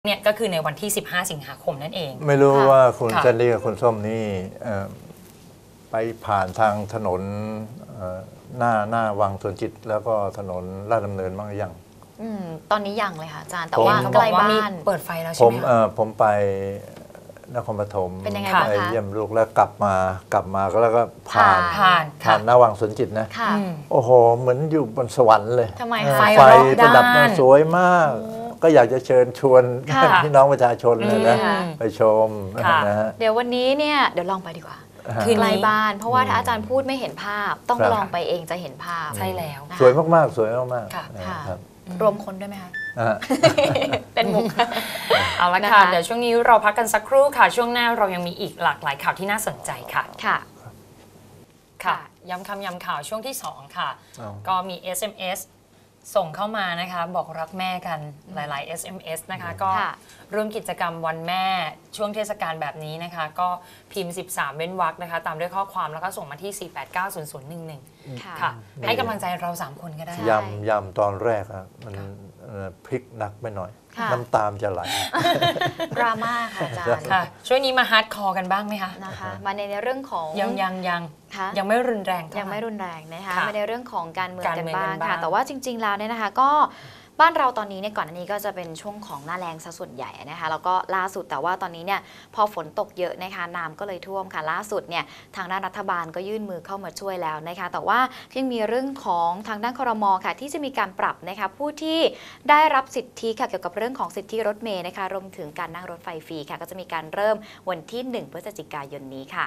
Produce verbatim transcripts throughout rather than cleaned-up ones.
เนี่ยก็คือในวันที่สิบห้าสิงหาคมนั่นเองไม่รู้ว่าคุณจันดีกับคุณส้มนี่ไปผ่านทางถนนหน้าหน้าวังสวนจิตแล้วก็ถนนลาดดำเนินบ้างหรือยังอืมตอนนี้ยังเลยค่ะอาจารย์แต่ว่าใกล้บ้านเปิดไฟแล้วใช่ผไหมมผมไปนครปฐมเป็นยังไงบ้างคะไปเยี่ยมลูกแล้วกลับมากลับมาก็แล้วก็ผ่านผ่านผ่านหน้าวังสวนจิตนะโอ้โหเหมือนอยู่บนสวรรค์เลยทำไมไฟประดับมาสวยมากก็อยากจะเชิญชวนพี่น้องประชาชนเลยนะไปชมนะฮะเดี๋ยววันนี้เนี่ยเดี๋ยวลองไปดีกว่าคือไกลบ้านเพราะว่าถ้าอาจารย์พูดไม่เห็นภาพต้องลองไปเองจะเห็นภาพใช่แล้วสวยมากๆสวยมากๆรวมคนด้วยไหมคะเป็นมุกเอาละค่ะเดี๋ยวช่วงนี้เราพักกันสักครู่ค่ะช่วงหน้าเรายังมีอีกหลากหลายข่าวที่น่าสนใจค่ะค่ะค่ะย้ำคำย้ำข่าวช่วงที่สองค่ะก็มี เอส เอ็ม เอส ส่งเข้ามานะคะบอกรักแม่กันหลายๆ เอส เอ็ม เอส นะคะก็ร่วมกิจกรรมวันแม่ช่วงเทศกาลแบบนี้นะคะก็พิมพ์สิบสามเว้นวรรคนะคะตามด้วยข้อความแล้วก็ส่งมาที่ สี่ แปด เก้า ศูนย์ ศูนย์ หนึ่ง หนึ่ง ค่ะให้กำลังใจเราสามคนก็ได้ยำยำตอนแรกอะมันพลิกหนักไปหน่อยน้ำตามจะไหลดราม่าค่ะอาจารย์ค่ะช่วงนี้มาฮาร์ดคอร์กันบ้างไหมคะนะคะมาในเรื่องของยังยังยังยังไม่รุนแรงยังไม่รุนแรงนะคะมาในเรื่องของการเมืองกันบ้างค่ะแต่ว่าจริงๆแล้วเนี่ยนะคะก็บ้านเราตอนนี้เนี่ยก่อนอันนี้ก็จะเป็นช่วงของหน้าแล้งซะส่วนใหญ่นะคะแล้วก็ล่าสุดแต่ว่าตอนนี้เนี่ยพอฝนตกเยอะนะคะน้ำก็เลยท่วมค่ะล่าสุดเนี่ยทางด้านรัฐบาลก็ยื่นมือเข้ามาช่วยแล้วนะคะแต่ว่ายังมีเรื่องของทางด้านครม.ค่ะที่จะมีการปรับนะคะผู้ที่ได้รับสิทธิค่ะเกี่ยวกับเรื่องของสิทธิรถเมล์นะคะรวมถึงการนั่งรถไฟฟรีค่ะก็จะมีการเริ่มวันที่หนึ่งพฤศจิกายนนี้ค่ะ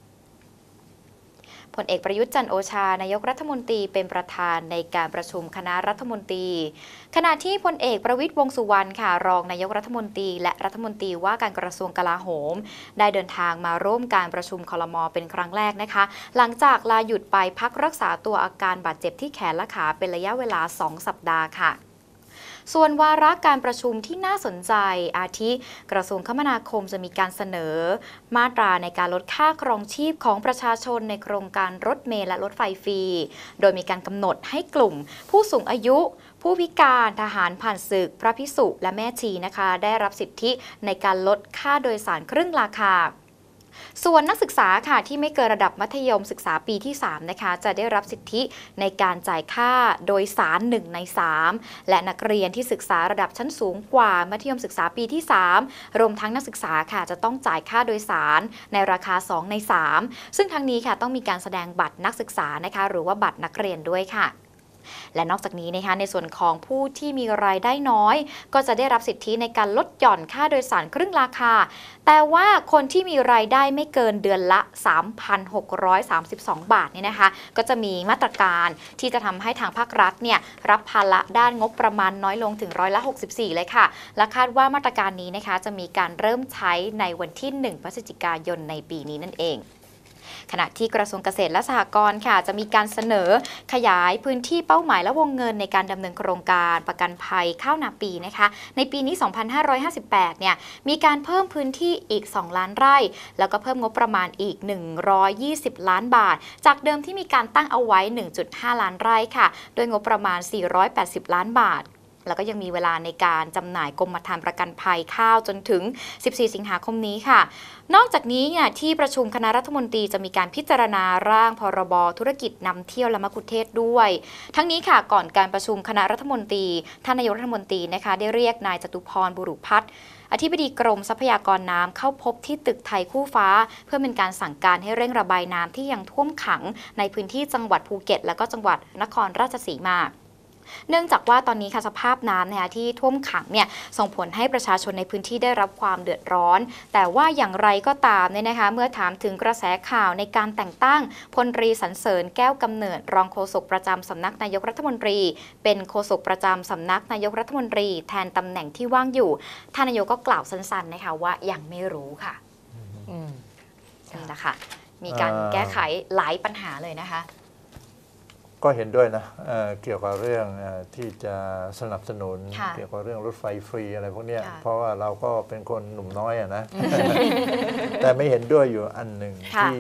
พลเอกประยุทธ์จันทร์โอชานายกรัฐมนตรีเป็นประธานในการประชุมคณะรัฐมนตรีขณะที่พลเอกประวิตรวงษ์สุวรรณค่ะรองนายกรัฐมนตรีและรัฐมนตรีว่าการกระทรวงกลาโหมได้เดินทางมาร่วมการประชุมครม.เป็นครั้งแรกนะคะหลังจากลาหยุดไปพักรักษาตัวอาการบาดเจ็บที่แขนและขาเป็นระยะเวลาสองสัปดาห์ค่ะส่วนวาระการประชุมที่น่าสนใจอาทิกระทรวงคมนาคมจะมีการเสนอมาตราในการลดค่าครองชีพของประชาชนในโครงการรถเมล์และรถไฟฟรีโดยมีการกำหนดให้กลุ่มผู้สูงอายุผู้พิการทหารผ่านศึกพระภิกษุและแม่ชีนะคะได้รับสิทธิในการลดค่าโดยสารครึ่งราคาส่วนนักศึกษาค่ะที่ไม่เกินระดับมัธยมศึกษาปีที่สามนะคะจะได้รับสิทธิในการจ่ายค่าโดยสารหนึ่งในสามและนักเรียนที่ศึกษาระดับชั้นสูงกว่ามัธยมศึกษาปีที่สามรวมทั้งนักศึกษาค่ะจะต้องจ่ายค่าโดยสารในราคาสองในสามซึ่งทั้งนี้ค่ะต้องมีการแสดงบัตรนักศึกษานะคะหรือว่าบัตรนักเรียนด้วยค่ะและนอกจากนี้นะคะในส่วนของผู้ที่มีรายได้น้อยก็จะได้รับสิทธิในการลดหย่อนค่าโดยสารครึ่งราคาแต่ว่าคนที่มีรายได้ไม่เกินเดือนละ สามพันหกร้อยสามสิบสอง บาทเนี่ยนะคะก็จะมีมาตรการที่จะทำให้ทางภาครัฐเนี่ยรับภาระด้านงบประมาณน้อยลงถึงร้อยละหกสิบสี่เลยค่ะและคาดว่ามาตรการนี้นะคะจะมีการเริ่มใช้ในวันที่หนึ่งพฤศจิกายนในปีนี้นั่นเองขณะที่กระทรวงเกษตรและสหกรณ์ค่ะจะมีการเสนอขยายพื้นที่เป้าหมายและวงเงินในการดำเนินโครงการประกันภัยข้าวนาปีนะคะในปีนี้ สองพันห้าร้อยห้าสิบแปด เนี่ยมีการเพิ่มพื้นที่อีกสองล้านไร่แล้วก็เพิ่มงบประมาณอีกหนึ่งร้อยยี่สิบล้านบาทจากเดิมที่มีการตั้งเอาไว้ หนึ่งจุดห้า ล้านไร่ค่ะโดยงบประมาณสี่ร้อยแปดสิบล้านบาทแล้วก็ยังมีเวลาในการจำหน่ายกรมธรรม์ประกันภัยข้าวจนถึงสิบสี่สิงหาคมนี้ค่ะนอกจากนี้เนี่ยที่ประชุมคณะรัฐมนตรีจะมีการพิจารณาร่างพรบธุรกิจนำเที่ยวและมะกุเทศด้วยทั้งนี้ค่ะก่อนการประชุมคณะรัฐมนตรีท่านนายกรัฐมนตรีนะคะได้เรียกนายจตุพรบุรุพัฒน์อธิบดีกรมทรัพยากรน้ำเข้าพบที่ตึกไทยคู่ฟ้าเพื่อเป็นการสั่งการให้เร่งระบายน้ำที่ยังท่วมขังในพื้นที่จังหวัดภูเก็ตและก็จังหวัดนครราชสีมาเนื่องจากว่าตอนนี้ค่ะสภาพน้ำนะคะที่ท่วมขังเนี่ยส่งผลให้ประชาชนในพื้นที่ได้รับความเดือดร้อนแต่ว่าอย่างไรก็ตามเนี่ยนะคะเมื่อถามถึงกระแสข่าวในการแต่งตั้งพลตรีสรรเสริญแก้วกำเนิดรองโฆษกประจำสำนักนายกรัฐมนตรีเป็นโฆษกประจำสำนักนายกรัฐมนตรีแทนตำแหน่งที่ว่างอยู่ท่านนายกก็กล่าวสั้นๆนะคะว่ายังไม่รู้ค่ะนี่แหละค่ะมีการแก้ไขหลายปัญหาเลยนะคะก็เห็นด้วยนะ เ, เกี่ยวกับเรื่องที่จะสนับสนุนเกี่ยวกับเรื่องรถไฟฟรีอะไรพวกนี้เพราะว่าเราก็เป็นคนหนุ่มน้อยอะนะ แต่ไม่เห็นด้วยอยู่อันหนึ่งที่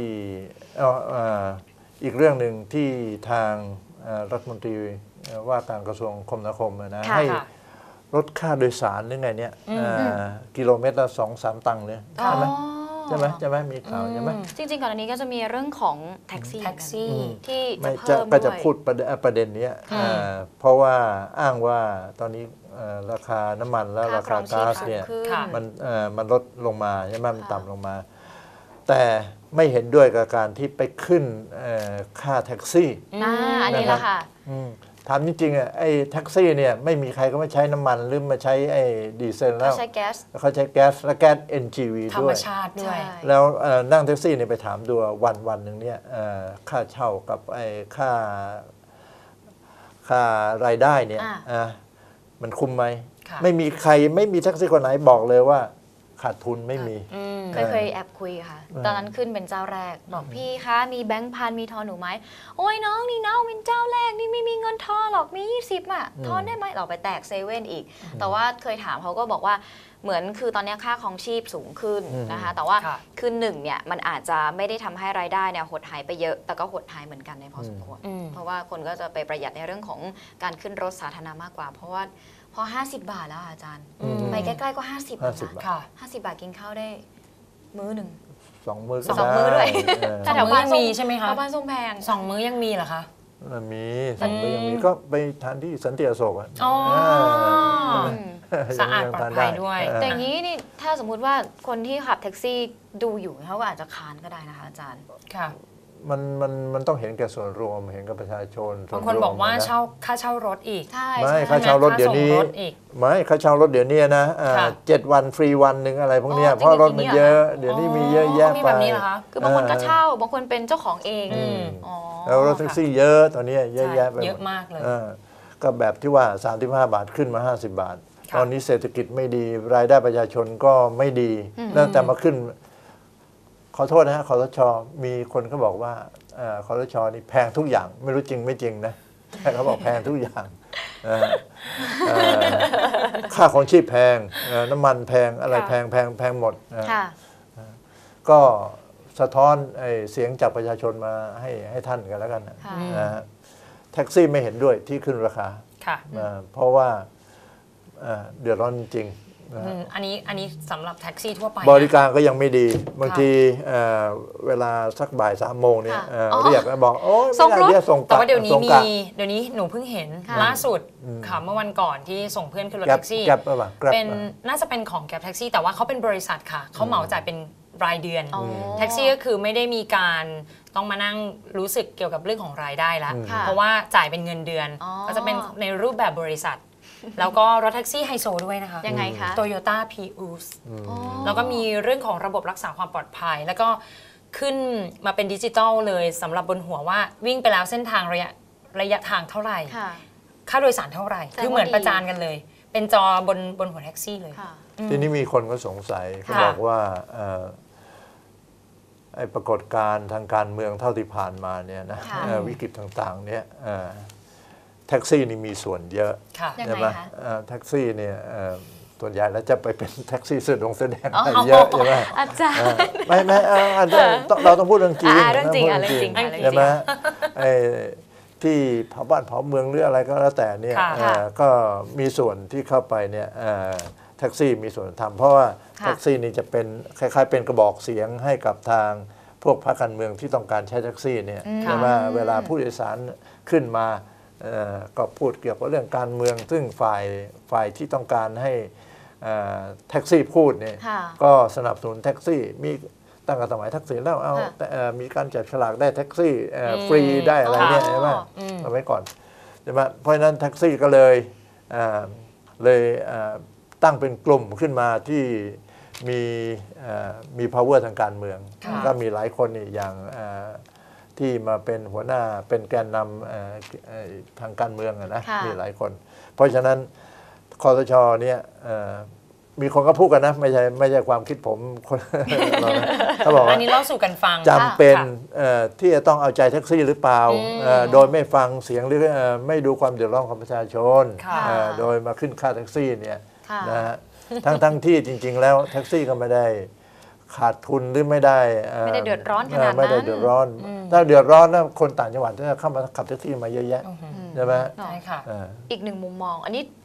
อีกเรื่องหนึ่งที่ทางรัฐมนตรีว่าการกระทรวงคมนาคมนะให้ลดค่าโดยสารหรือไงเนี่ยกิโลเมตรละสองสามตังค์เนี่ยใช่ไหมใช่ไหมใช่ไหมมีข่าวใช่ไหมจริงๆก่อนอันนี้ก็จะมีเรื่องของแท็กซี่แท็กซี่ที่จะไม่เพิ่มก็ด้จะวยพูดประเด็นประเด็นนี้เพราะว่าอ้างว่าตอนนี้ราคาน้ำมันและราคาก๊าซเนี่ยมันมันลดลงมาใช่ไหมมันต่ำลงมา แต่ไม่เห็นด้วยกับการที่ไปขึ้นค่าแท็กซี่อันนี้แหละค่ะถามจริงๆอ่ะไอ้แท็กซี่เนี่ยไม่มีใครก็มาใช้น้ำมันหรือมาใช้ไอ้ดีเซลแล้วเขาใช้แก๊สเขาใช้แก๊สและแก๊ส เอ็น จี วีธรรด้มวยชาติด้วยแล้วนั่งแท็กซี่เนี่ยไปถามดูวันวันหนึ่งเนี่ยค่าเช่ากับไอ้ค่าค่ารายได้เนี่ยมันคุ้มไหมไม่มีใครไม่มีแท็กซี่คนไหนบอกเลยว่าขาดทุนไม่มีเคยเคยแอบคุยค่ะตอนนั้นขึ้นเป็นเจ้าแรกบอกพี่คะมีแบงค์พันมีทอนหนูไหมโอ้ยน้องนี่น้องเป็นเจ้าแรกนี่ไม่มีเงินทอนหรอกมียี่สิบอ่ะทอนได้ไหมเราไปแตกเซเว่นอีกแต่ว่าเคยถามเขาก็บอกว่าเหมือนคือตอนนี้ค่าครองชีพสูงขึ้นนะคะแต่ว่าคือหนึ่งเนี่ยมันอาจจะไม่ได้ทำให้รายได้เนี่ยหดหายไปเยอะแต่ก็หดหายเหมือนกันในพอสมควรเพราะว่าคนก็จะไปประหยัดในเรื่องของการขึ้นรถสาธารณะมากกว่าเพราะว่าพอห้าสิบบาทแล้วอาจารย์ไปใกล้ๆก็ห้าสิบห้าสิบค่ะห้าสิบบาทกินข้าวได้มื้อหนึ่งสองมื้อสองมื้อด้วยแถวบ้านมีใช่ไหมคะแถวบ้านส้มแพงสองมื้อยังมีเหรอคะมีสองมื้อยังมีก็ไปทานที่สันติอโศกอ่ะสะอาดปลอดภัยด้วยแต่อย่างนี้นี่ถ้าสมมุติว่าคนที่ขับแท็กซี่ดูอยู่เขาก็อาจจะค้านก็ได้นะคะอาจารย์ค่ะมันมันมันต้องเห็นแก่ส่วนรวมเห็นกับประชาชนบางคนบอกว่าเช่าค่าเช่ารถอีกไม่ค่าเช่ารถเดี๋ยวนี้ไม่ค่าเช่ารถเดี๋ยวนี้นะเจ็ดวันฟรีวันหนึ่งอะไรพวกนี้เพราะรถมันเยอะเดี๋ยวนี้มีเยอะแยะไปคือบางคนก็เช่าบางคนเป็นเจ้าของเองแล้วรถแท็กซี่เยอะตอนนี้เยอะแยะไปเยอะมากเลยก็แบบที่ว่าสามสิบห้าบาทขึ้นมาห้าสิบบาทตอนนี้เศรษฐกิจไม่ดีรายได้ประชาชนก็ไม่ดีแล้วแต่มาขึ้นขอโทษนะฮะคสช.มีคนเขาบอกว่าคสช.นี่แพงทุกอย่างไม่รู้จริงไม่จริงนะแต่เขาบอกแพงทุกอย่างค่าของชีพแพงน้ำมันแพงอะไรแพงแพงแพงหมดก็สะท้อนเสียงจากประชาชนมาให้ให้ท่านกันแล้วกันนะแท็กซี่ไม่เห็นด้วยที่ขึ้นราคาเพราะว่าเดือดร้อนจริงอันนี้อันนี้สำหรับแท็กซี่ทั่วไปบริการก็ยังไม่ดีบางทีเวลาสักบ่ายสามโมงเนี่ยเรียกแล้วบอกโอ้ยไม่ได้เรียกส่งแต่ว่าเดี๋ยวนี้มีเดี๋ยวนี้หนูเพิ่งเห็นล่าสุดค่ะเมื่อวันก่อนที่ส่งเพื่อนขึ้นรถแท็กซี่เป็นน่าจะเป็นของแกร็บแท็กซี่แต่ว่าเขาเป็นบริษัทค่ะเขาเหมาจ่ายเป็นรายเดือนแท็กซี่ก็คือไม่ได้มีการต้องมานั่งรู้สึกเกี่ยวกับเรื่องของรายได้แล้วเพราะว่าจ่ายเป็นเงินเดือนก็จะเป็นในรูปแบบบริษัทแล้วก็รถแท็กซี่ไฮโซด้วยนะคะยังไงคะ Toyota Prius แล้วก็มีเรื่องของระบบรักษาความปลอดภัยแล้วก็ขึ้นมาเป็นดิจิตอลเลยสำหรับบนหัวว่าวิ่งไปแล้วเส้นทางระยะระยะทางเท่าไหร่ค่าโดยสารเท่าไหร่คือเหมือนประจานกันเลยเป็นจอบนบนหัวแท็กซี่เลยทีนี้มีคนก็สงสัยเขาบอกว่าไอ้ปรากฏการณ์ทางการเมืองเท่าที่ผ่านมาเนี่ยนะวิกฤตต่างๆเนี่ยแท็กซี่นี่มีส่วนเยอะใช่ไหมแท็กซี่เนี่ยส่วนใหญ่แล้วจะไปเป็นแท็กซี่แสดงแสดงเยอะใช่ไหมอาจารย์ไม่ไม่เราต้องพูดเรื่องจริงเรื่องจริงเรื่องจริงใช่ไหมที่เผาบ้านเผาเมืองหรืออะไรก็แล้วแต่เนี่ยก็มีส่วนที่เข้าไปเนี่ยแท็กซี่มีส่วนทำเพราะว่าแท็กซี่นี่จะเป็นคล้ายๆเป็นกระบอกเสียงให้กับทางพวกพรรคการเมืองที่ต้องการใช้แท็กซี่เนี่ยใช่ไหมเวลาผู้โดยสารขึ้นมาก็พูดเกี่ยวกับเรื่องการเมืองซึ่งฝ่ายฝ่ายที่ต้องการให้แท็กซี่พูดเนี่ยก็สนับสนุนแท็กซี่มีตั้งแต่สมัยทักษิณแล้วเอามีการจับฉลากได้แท็กซี่ฟรีได้อะไรเนี่ยใช่ไหมเอาไว้ก่อนใช่ไหมเพราะฉะนั้นแท็กซี่ก็เลยเลยตั้งเป็นกลุ่มขึ้นมาที่มีมี power ทางการเมืองก็มีหลายคนนี่อย่างที่มาเป็นหัวหน้าเป็นแกนนำทางการเมืองนะมีหลายคนเพราะฉะนั้นคสช.เนี่ยมีคนก็พูดกันนะไม่ใช่ไม่ใช่ความคิดผมเขาบอกว่าอันนี้เล่าสู่กันฟังจำเป็นที่จะต้องเอาใจแท็กซี่หรือเปล่าโดยไม่ฟังเสียงหรือไม่ดูความเดือดร้อนของประชาชนโดยมาขึ้นค่าแท็กซี่เนี่ยนะฮะทั้งทั้งที่จริงๆแล้วแท็กซี่ก็ไม่ได้ขาดทุนหรือไม่ได้ไม่ได้เดือดร้อนขนาดนั้นไม่ได้เดือดร้อนถ้าเดือดร้อนนะคนต่างจังหวัดจะเข้ามาขับแท็กซี่มาเยอะแยะใช่ไหมใช่ค่ะอีกหนึ่งมุมมองอันนี้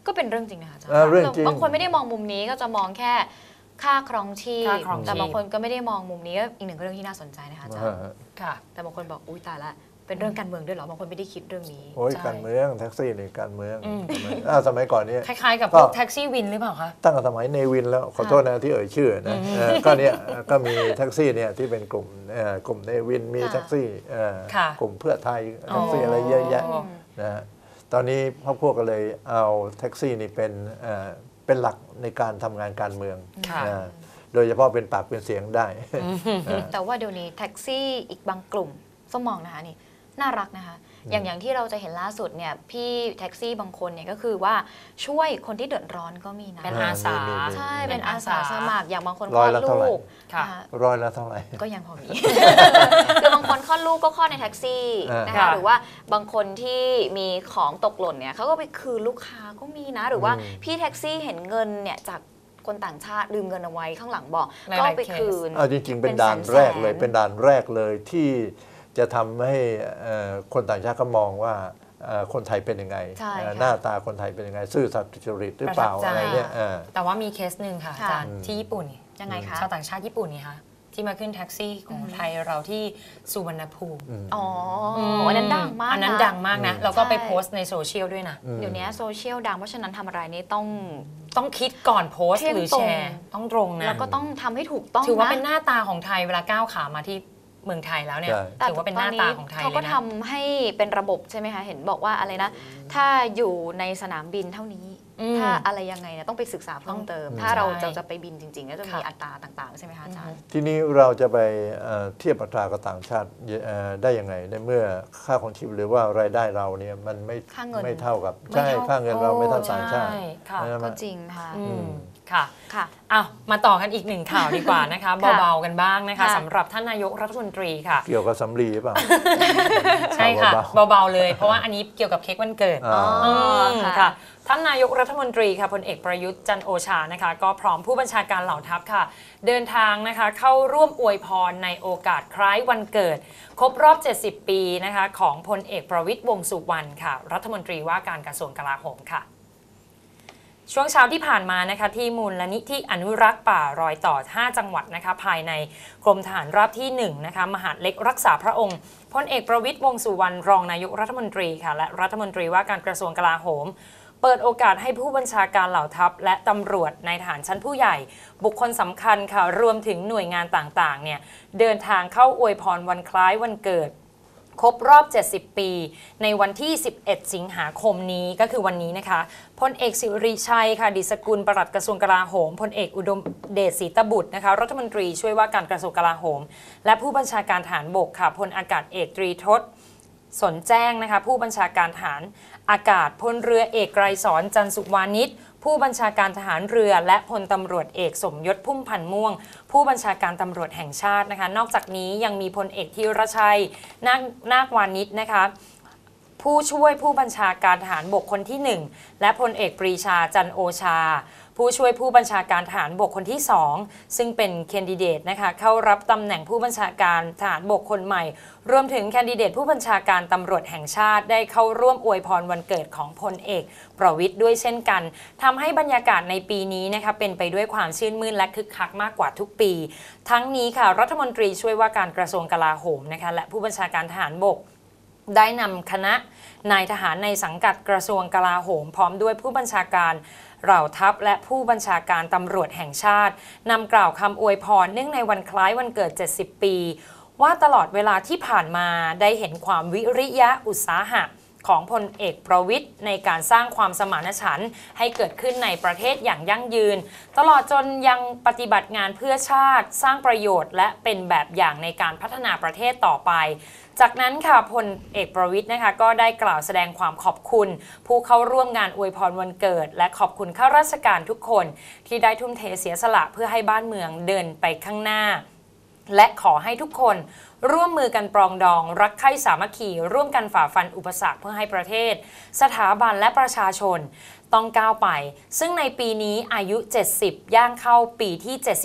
ก็เป็นเรื่องจริงนะคะอาจารเออเรื่องจริงย์บางคนไม่ได้มองมุมนี้ก็จะมองแค่ค่าครองชีพค่าครองชีพแต่บางคนก็ไม่ได้มองมุมนี้ก็อีกหนึ่งเรื่องที่น่าสนใจนะคะอาจารย์ค่ะแต่บางคนบอกอุ้ยตายละเป็นเรื่องการเมืองด้วยเหรอบางคนไม่ได้คิดเรื่องนี้โอ้ยใช่การเมืองแท็กซี่นี่การเมืองอืมสมัยอ่าสมัยก่อนนี้คล้ายๆกับก็พวกแท็กซี่วินหรือเปล่าคะตั้งแต่สมัยเนวินแล้วขอโทษนะที่เอ่ยชื่อนะเออก็เนี่ยก็มีแท็กซี่เนี่ยที่เป็นกลุ่มเอ่อกลุ่มเนวินมีค่ะแท็กซี่เอ่อค่ะกลุ่มเพื่อไทยแท็กซี่อะไรเยอะแยะนะฮะตอนนี้พวกพวกก็เลยเอาแท็กซี่นี่เป็นเอ่อเป็นหลักในการทำงานการเมืองค่ะนะโดยเฉพาะเป็นปากเป็นเสียงได้เออแต่ว่าเดี๋ยวนี้แท็กซี่อีกบางกลุ่มส้มมองนะคะนี่น่ารักนะคะ อย่างอย่างที่เราจะเห็นล่าสุดเนี่ยพี่แท็กซี่บางคนเนี่ยก็คือว่าช่วยคนที่เดือดร้อนก็มีนะเป็นอาสามีมีมีใช่เป็นอาสาสมัครอย่างบางคนคร้ลออย ดละเท่าไหร่ลูกค่ะนะคะร้อยละเท่าไหร่ก็ยังพอมี คือบางคนคลอดลูกก็คลอดในแท็กซี่อ่านนะคะค่ะหรือว่าบางคนที่มีของตกหล่นเนี่ยเขาก็ไปคืนลูกค้าก็มีนะ หรือว่าพี่แท็กซี่เห็นเงินเนี่ยจากคนต่างชาติลืมเงินเอาไว้ข้างหลังเบอกก็เอาไปคืนเอาจริงๆ เป็นเป็นด่านแสนๆแรกเลยเป็นด่านแรกเลยที่จะทำให้เอ่อคนต่างชาติก็มองว่าเอ่อคนไทยเป็นยังไงใช่เอ่อค่ะหน้าตาคนไทยเป็นยังไงซื่อสัตย์สุจริตหรือเปล่าประทับใจอะไรเนี่ยเออแต่ว่ามีเคสหนึ่งค่ะอาค่ะจารย์ที่ญี่ปุ่นยังไงคะชาวต่างชาติญี่ปุ่นนี่ค่ะที่มาขึ้นแท็กซี่ของไทยเราที่สุวรรณภูมิอ๋ออันนั้นดังมากอันนั้นนะดังมากนะอืมแล้วก็ไปใช่โพสต์ในโซเชียลด้วยนะเดี๋ยวนี้โซเชียลดังเพราะฉะนั้นทำอะไรนี่ต้องต้องคิดก่อนโพสต์เที่ยงหรือตรงแชร์ต้องตรงนะแล้วก็ต้องทำให้ถูกต้องถือว่าะเป็นหน้าตาของไทยเวลาก้าวขามาที่เมืองไทยแล้วเนี่ยใช่แต่ถือว่าเป็นหน้าตาของไทยเขาเลก็ยนะทำให้เป็นระบบใช่ไหมคะ เห็นบอกว่าอะไรนะ ถ้าอยู่ในสนามบินเท่านี้อืมถ้าอะไรยังไงเนี่ยต้องไปศึกษาเพิ่มเติมอืมถ้าเราใช่จะจะไปบินจริงๆ ก็จะมีค่ะอัตราต่างๆ ใช่ไหมคะอาจารย์ทีนี้เราจะไปเอ่อเทียบอัตรากับต่างชาติเอ่อได้ยังไงในเมื่อค่าของชีพหรือว่ารายได้เราเนี่ยมันไม่ค่าเงินไม่เท่ากับไม่ใช่เท่าค่าเงินเราไม่เท่าต่างชาติใช่ค่ะนะก็จริงค่ะอืมค่ะค่ะอ้าวมาต่อกันอีกหนึ่งข่าวดีกว่านะคะค่ะเบาๆกันบ้างนะคะค่ะสำหรับท่านนายกรัฐมนตรีค่ะเกี่ยวกับสำลีหรือเปล่าใช่ค่ะเบาเบาๆเลย เพราะว่าอันนี้เกี่ยวกับเค้กวันเกิดอ่าอ๋อมค่ะค่ะท่านนายกรัฐมนตรีค่ะพลเอกประยุทธ์จันทร์โอชานะคะ ก็พร้อมผู้บัญชาการเหล่าทัพค่ะ เดินทางนะคะเข้าร่วมอวยพรในโอกาสคล้ายวันเกิด ครบรอบ เจ็ดสิบ ปีนะคะของพลเอกประวิตรวงษ์สุวรรณค่ะ รัฐมนตรีว่าการกระทรวงกลาโหมค่ะ ช่วงเช้าที่ผ่านมานะคะที่มูลนิธิอนุรักษ์ป่ารอยต่อ ห้า จังหวัดนะคะภายในกรมทหารราบที่หนึ่งนะคะมหาดเล็กรักษาพระองค์พลเอกประวิตรวงษ์สุวรรณรองนายกรัฐมนตรีค่ะและรัฐมนตรีว่าการกระทรวงกลาโหม เปิดโอกาสให้ผู้บัญชาการเหล่าทัพและตำรวจในฐานชั้นผู้ใหญ่ บุคคลสำคัญค่ะรวมถึงหน่วยงานต่างๆเนี่ยเดินทางเข้าอวยพรวันคล้ายวันเกิด ครบรอบ เจ็ดสิบ ปี ในวันที่ สิบเอ็ด สิงหาคมนี้ก็คือวันนี้นะคะพลเอกสิริชัยค่ะดิษกุลปลัดกระทรวงกลาโหมพลเอกอุดมเดชศรีตบุตรนะคะรัฐมนตรีช่วยว่าการกระทรวงกลาโหม และผู้บัญชาการทหารบกค่ะพลอากาศเอกตรีทศสนแจ้งนะคะผู้บัญชาการทหารอากาศพลเรือเอกไกรสอนจันทร์สุวานิชผู้บัญชาการทหารเรือและพลตำรวจเอกสมยศพุ่มพันธ์ม่วง ผู้บัญชาการตำรวจแห่งชาตินะคะนอกจากนี้ยังมีพลเอกธีรชัยนาคนาควานิชนะคะผู้ช่วยผู้บัญชาการทหารบกคนที่หนึ่งและพลเอกปรีชาจันทร์โอชา ผู้ช่วยผู้บัญชาการทหารบกคนที่สองซึ่งเป็นแคนดิเดตนะคะเข้ารับตำแหน่งผู้บัญชาการทหารบกคนใหม่ รวมถึงแคนดิเดตผู้บัญชาการตำรวจแห่งชาติได้เข้าร่วมอวยพรวันเกิดของพลเอกประวิตรด้วยเช่นกันทำให้บรรยากาศในปีนี้นะคะเป็นไปด้วยความชื่นมื่นและคึกคักมากกว่าทุกปี ทั้งนี้ค่ะรัฐมนตรีช่วยว่าการกระทรวงกลาโหมนะคะและผู้บัญชาการทหารบกได้นำคณะนายทหารในสังกัดกระทรวงกลาโหมพร้อมด้วยผู้บัญชาการเหล่าทัพและผู้บัญชาการตำรวจแห่งชาตินำกล่าวคำอวยพรเนื่องในวันคล้ายวันเกิด เจ็ดสิบ ปีว่าตลอดเวลาที่ผ่านมาได้เห็นความวิริยะอุตสาหะของพลเอกประวิตรในการสร้างความสมานฉันท์ให้เกิดขึ้นในประเทศอย่างยั่งยืนตลอดจนยังปฏิบัติงานเพื่อชาติสร้างประโยชน์และเป็นแบบอย่างในการพัฒนาประเทศต่อไปจากนั้นค่ะพลเอกประวิตรนะคะก็ได้กล่าวแสดงความขอบคุณผู้เข้าร่วมงานอวยพรวันเกิดและขอบคุณข้าราชการทุกคนที่ได้ทุ่มเทเสียสละเพื่อให้บ้านเมืองเดินไปข้างหน้าและขอให้ทุกคนร่วมมือกันปรองดองรักใคร่สามัคคีร่วมกันฝ่าฟันอุปสรรคเพื่อให้ประเทศสถาบันและประชาชนต้องก้าวไปซึ่งในปีนี้อายุเจ็ดสิบย่างเข้าปีที่เจ็ดสิบเอ็ด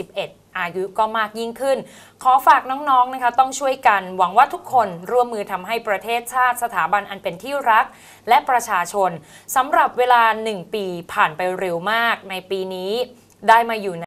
อายุก็มากยิ่งขึ้นขอฝากน้องๆนะคะต้องช่วยกันหวังว่าทุกคนร่วมมือทำให้ประเทศชาติสถาบันอันเป็นที่รักและประชาชนสำหรับเวลาหนึ่งปีผ่านไปเร็วมากในปีนี้ได้มาอยู่ใน